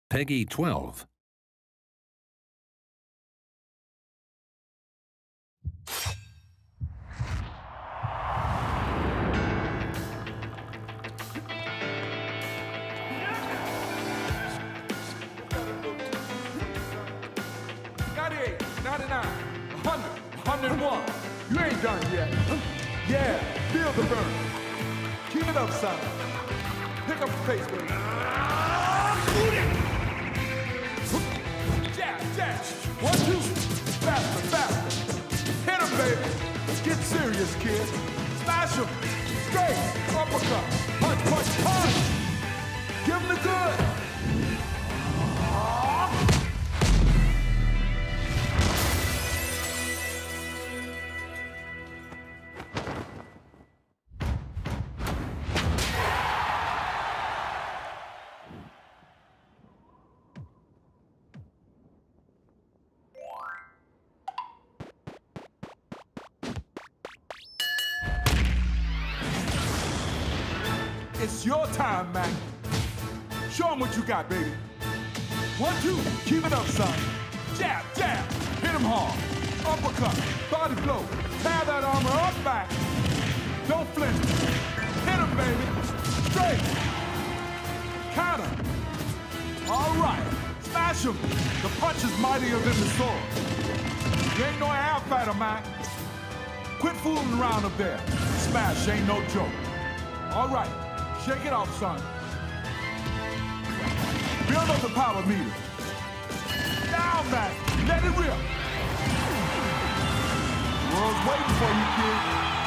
Peggy 12. You ain't done yet. Yeah, feel the burn. Keep it up, son. Pick up the pace, baby. Jab, jab. 1, 2. Faster, faster. Hit him, baby. Get serious, kid. Smash him. Straight. Uppercut. Punch, punch, punch. Give him the good. It's your time, man. Show him what you got, baby. 1, 2, keep it up, son. Jab, jab, hit him hard. Uppercut, body blow. Tear that armor up back. Don't flinch. Hit him, baby. Straight. Counter. All right, smash him. The punch is mightier than the sword. You ain't no air fighter, man. Quit fooling around up there. Smash ain't no joke. All right. Shake it off, son. Build up the power meter. Down, man. Let it rip. The world's waiting for you, kid.